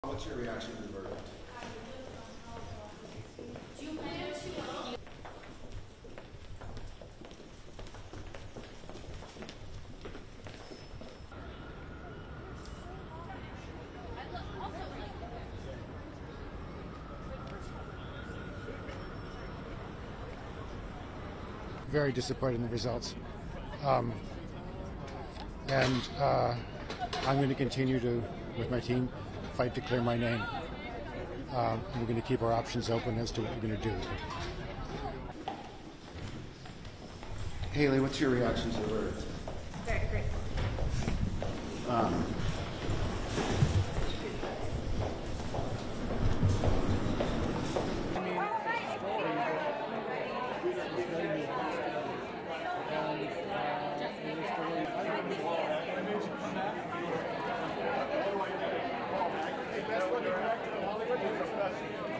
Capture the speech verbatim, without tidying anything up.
What's your reaction to the verdict? Very disappointed in the results. Um, and uh, I'm going to continue to, with my team, fight to clear my name. Um, and we're going to keep our options open as to what we're going to do. Haleigh, what's your reaction to the verdict? Very grateful. Um, That's what the director of Hollywood